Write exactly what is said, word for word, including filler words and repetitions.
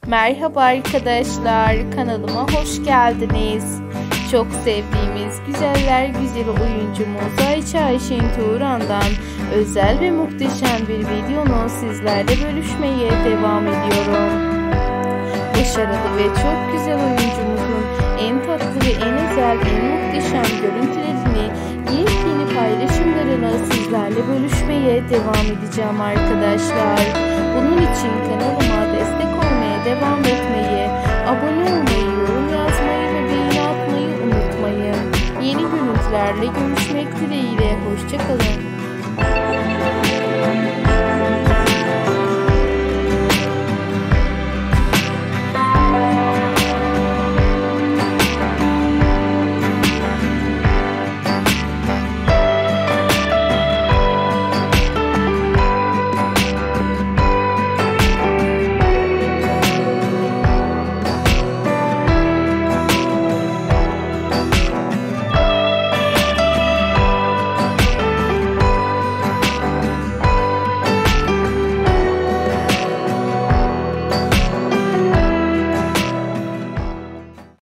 Merhaba arkadaşlar, kanalıma hoş geldiniz. Çok sevdiğimiz güzeller güzeli oyuncumuz Ayça Ayşen Turan'dan özel ve muhteşem bir videonu sizlerle bölüşmeye devam ediyorum. Başarılı ve çok güzel oyuncumuzun en tatlı ve en özel, en muhteşem görüntülerini, yeni paylaşımlarını sizlerle bölüşmeye devam edeceğim arkadaşlar. Bunun için kanalıma destek olmaya devam etmeyi, abone olmayı, yorum yazmayı ve beğeni atmayı unutmayın. Yeni görüntülerle görüşmek üzere.